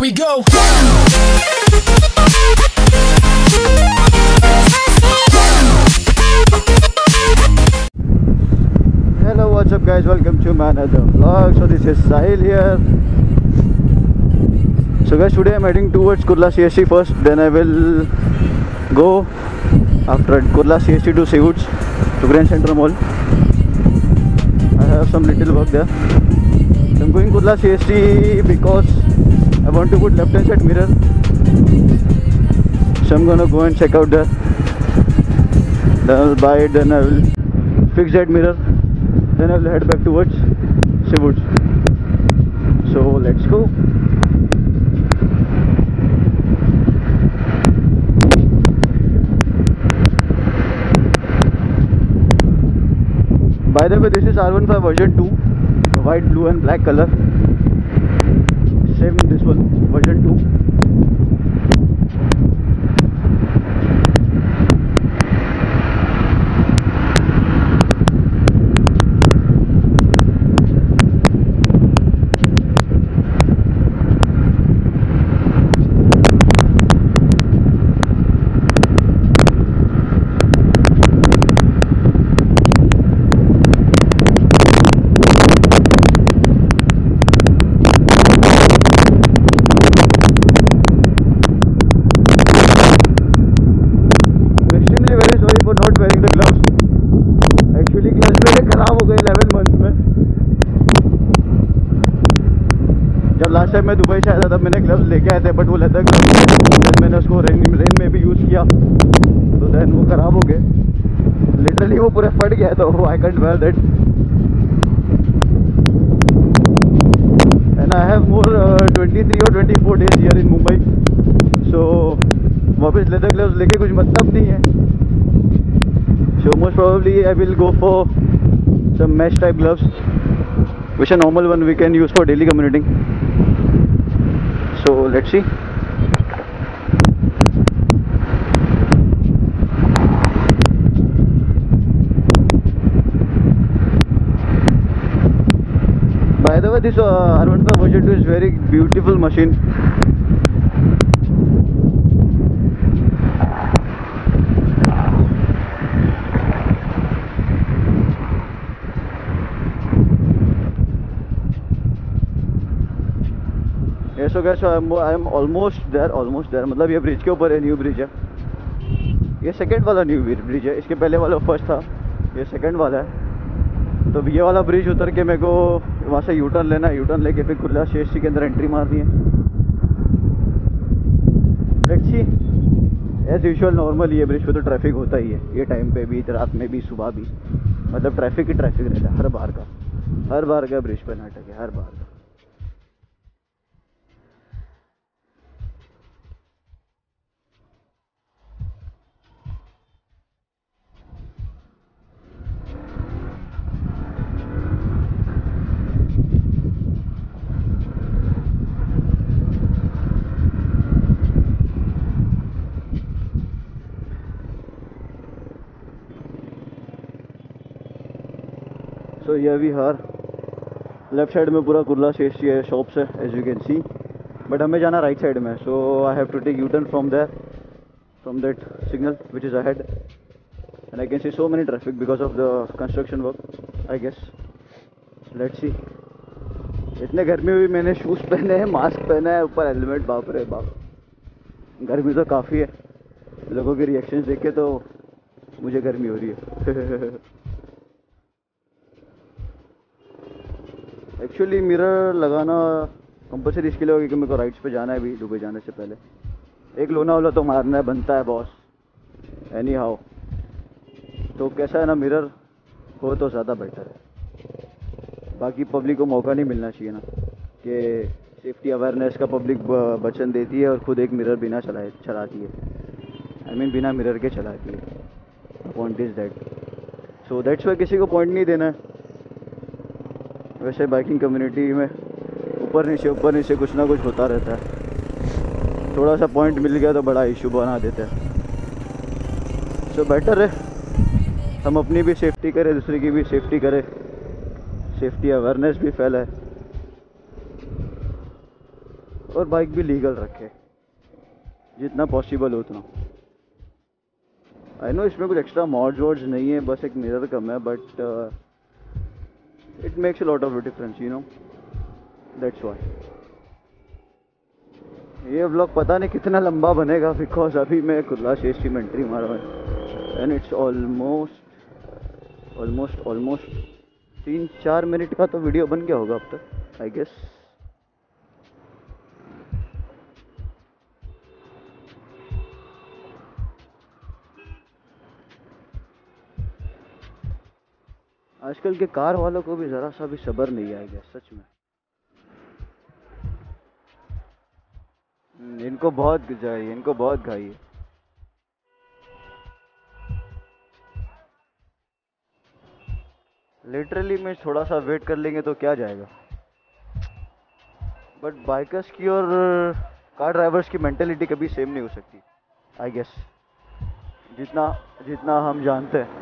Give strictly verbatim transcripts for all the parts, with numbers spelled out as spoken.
we go. Hello, what's up guys, welcome to my another vlog. So this is Sahil here. So guys, today I'm heading towards Kurla C S T first, then I will go after Kurla C S T to Seawoods to Grand Central Mall. I have some little work there. So I'm going Kurla C S T because I want to put left hand side mirror. So I'm gonna go and check out there. Then I'll buy it, then I will fix that mirror. Then I will head back towards Seawoods. So let's go. By the way, this is R fifteen version two, white, blue and black color. Same this one, version two. Not wearing the gloves. Actually gloves मेरे खराब हो गए eleven months में. जब last time मैं Dubai से आया था तब मैंने ग्लव्स लेके आए थे, बट वो लेदर ग्लव्स मैंने उसको रेन रेन में भी यूज़ किया तो देन वो ख़राब हो गए. लिटरली वो पूरे फट गया था. वो I can't wear that. And I have more twenty three और twenty four days here in Mumbai. So वापस लेदर ग्लव्स लेके कुछ मतलब नहीं है. So most probably I will go for some mesh type gloves, which are normal one we can use for daily commuting. So let's see. By the way, this uh, R fifteen version two is very beautiful machine. So guys, so I'm I'm almost there, almost there. मतलब ये bridge के ऊपर है, new bridge है. ये second वाला new bridge है. इसके पहले वाला फर्स्ट था, ये सेकंड वाला है. तो ये वाला ब्रिज उतर के मेरे को वहाँ से यू टर्न लेना है. यू टर्न लेके फिर कुर्ला सी एस टी के अंदर एंट्री मारनी है. Let's see. As usual normal ये ब्रिज पे तो ट्रैफिक होता ही है, ये टाइम पे भी, रात में भी, सुबह भी. मतलब ट्रैफिक ही ट्रैफिक रहता है हर बार का. हर बार का ब्रिज पे नाटक है, हर बार का. So here we are. Left side में पूरा कुर्ला सी एस टी है, शॉप्स है as you can see. But हमें जाना राइट साइड में. So I have to take U turn from there, from that signal which is ahead. And I can see so many traffic because of the construction work I guess. Let's see. इतने गर्मी में भी मैंने shoes पहने हैं, mask पहना है, ऊपर हेलमेट. बाप रे बाप, गर्मी तो काफ़ी है. लोगों के रिएक्शंस देख के तो मुझे गर्मी हो रही है. एक्चुअली मिरर लगाना कंपलसरी इसके लिए होगा कि मेरे को राइड्स पे जाना है भी दुबई जाने से पहले. एक लोनावाला तो मारना है, बनता है बॉस. एनी हाउ तो कैसा है ना, मिरर हो तो ज़्यादा बेटर है. बाकी पब्लिक को मौका नहीं मिलना चाहिए ना कि सेफ्टी अवेयरनेस का पब्लिक वचन देती है और ख़ुद एक मिरर बिना चलाए चलाती है. आई मीन बिना मिरर के चलाती है. Point is that. So that's why किसी को पॉइंट नहीं देना है. वैसे बाइकिंग कम्युनिटी में ऊपर नीचे ऊपर नीचे कुछ ना कुछ होता रहता है. थोड़ा सा पॉइंट मिल गया तो बड़ा इशू बना देते हैं. सो बेटर है हम अपनी भी सेफ्टी करें, दूसरे की भी सेफ्टी करें, सेफ्टी अवेयरनेस भी फैलाए. और बाइक भी लीगल रखे जितना पॉसिबल हो उतना। आई नो इसमें कुछ एक्स्ट्रा मॉड्स वॉड्स नहीं है, बस एक मिरर कम है, but it makes a lot of difference, you know, that's why. ये व्लॉग पता नहीं कितना लंबा बनेगा, बिकॉज अभी मैं कुर्ला शेष की एंट्री मारा हूँ and it's almost almost almost तीन चार मिनट का तो वीडियो बन गया होगा अब तक, आई गेस। आजकल के कार वालों को भी ज़रा सा भी सब्र नहीं आएगा सच में। इनको बहुत घाई है, इनको बहुत घाई है। लिटरली में थोड़ा सा वेट कर लेंगे तो क्या जाएगा, बट बाइकर्स की और कार ड्राइवर्स की मेंटेलिटी कभी सेम नहीं हो सकती, आई गेस, जितना जितना हम जानते हैं।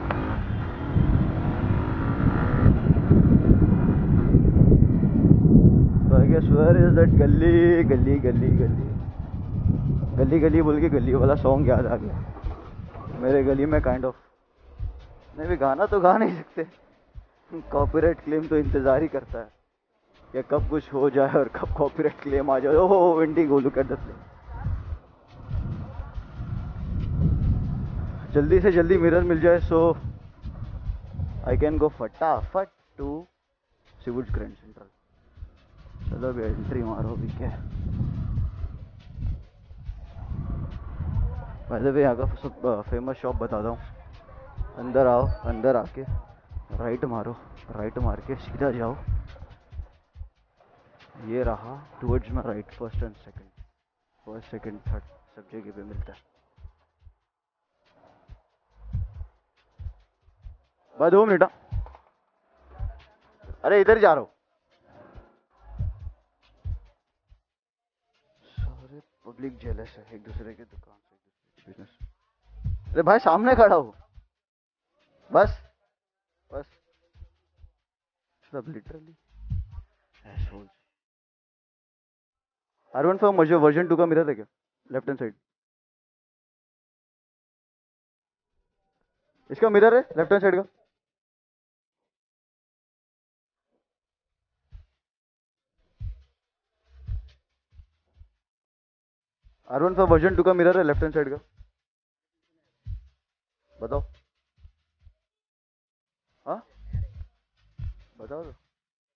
तो I guess where is that गली गली गली गली गली गली बोल के गली वाला सॉन्ग याद आ गया मेरे गली में, काइंड ऑफ। नहीं भी गाना तो गा नहीं सकते, कॉपीराइट क्लेम तो इंतजार ही करता है कि कब कुछ हो जाए और कब कॉपीराइट क्लेम आ जाए। ओहो विंडी गोलू कर दे, जल्दी से जल्दी मिरर मिल जाए सो आई कैन गो फटाफट टू सिवुड ग्रैंड सेंट्रल। चलो अभी एंट्री मारो अभी क्या है। वैसे भी यहाँ का सब फेमस शॉप बताता हूँ। अंदर आओ, अंदर आके राइट मारो, राइट मार के सीधा जाओ, ये रहा टुवर्ड्स में right, first and second, first second third सब जगह पे मिलता है। बस दो मिनट, अरे इधर जा रहा हूँ। सारे पब्लिक जेलस है एक दूसरे के दुकान से, एक दूसरे के बिजनेस। अरे भाई सामने खड़ा हो, बस बस सब literally assholes. R one five version two का मिरर है क्या लेफ्ट हैंड साइड? इसका मिरर है लेफ्ट हैंड साइड का। R one five version two का मिरर है लेफ्ट हैंड साइड का, बताओ। हाँ बताओ तो।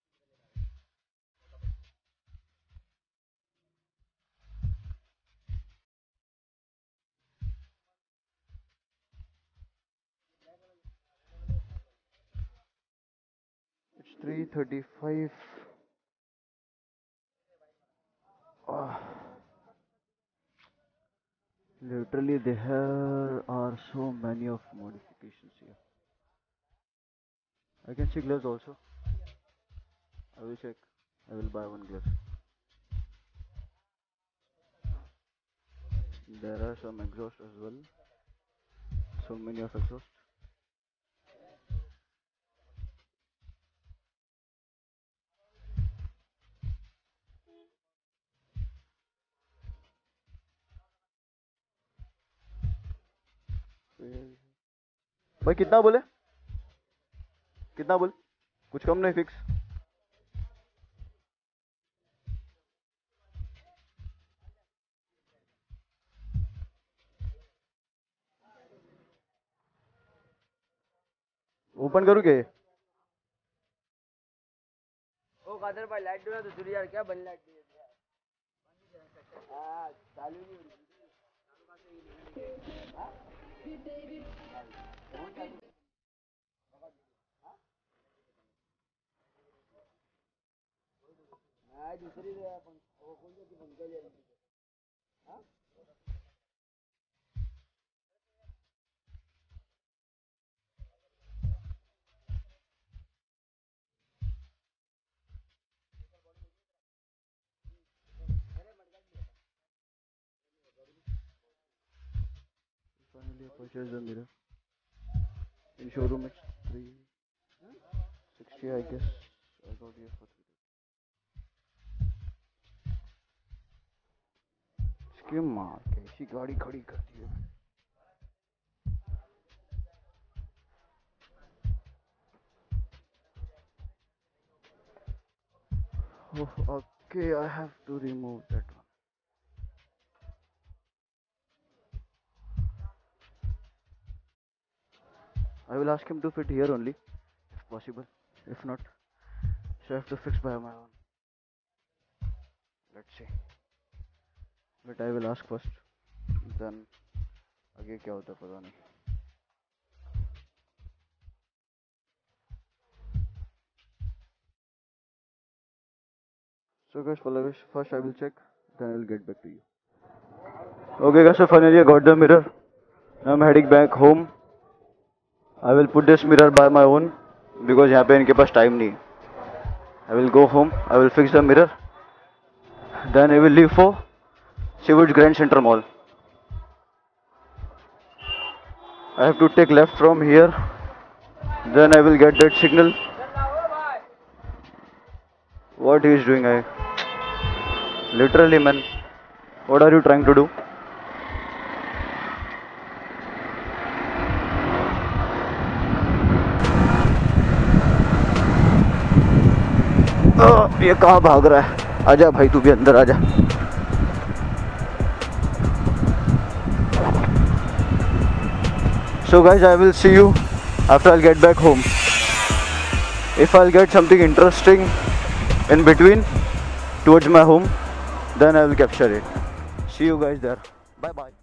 It's three thirty five. Literally, there are so many of modifications here. I can see gloves also. I will check. I will buy one glove. There are some exhaust as well. So many of exhaust. भाई कितना बोले, कितना बोले? कुछ कम नहीं, fix? Open करूँ क्या ये? ओ कादर भाई लाइट दो ना तो दूर यार, क्या बन लाइट दी यार। हां चालू नहीं हो रही। हां हां दूसरी दे अपन वो कौन सी पंखा ले रही है? हां Finally, I purchased the mirror in showroom. It's three sixty, I guess. I got here for three. के मार कैसी गाड़ी खड़ी कर दी है। Oh, okay, I have to remove that one. I will ask him to fit here only, if possible. If not, so I have to fix by my own. Let's see. But I will ask first. Then आगे क्या होता है पता नहीं. So guys, first I will check, then I will get back to you. Okay guys, so finally I got the mirror. Now I'm heading back home. I will put this mirror by my own because यहाँ पे इनके पास time नहीं. I will go home. I will fix the mirror. Then I will leave for Seawoods Grand Central Mall. I have to take left from here. Then I will get that signal. What he is doing? I literally, man. What are you trying to do? आ, ये कहाँ भाग रहा है? आजा भाई, तू भी अंदर आजा. So guys, I will see you after I'll get back home. If I'll get something interesting in between towards my home, then I will capture it. See you guys there. Bye bye.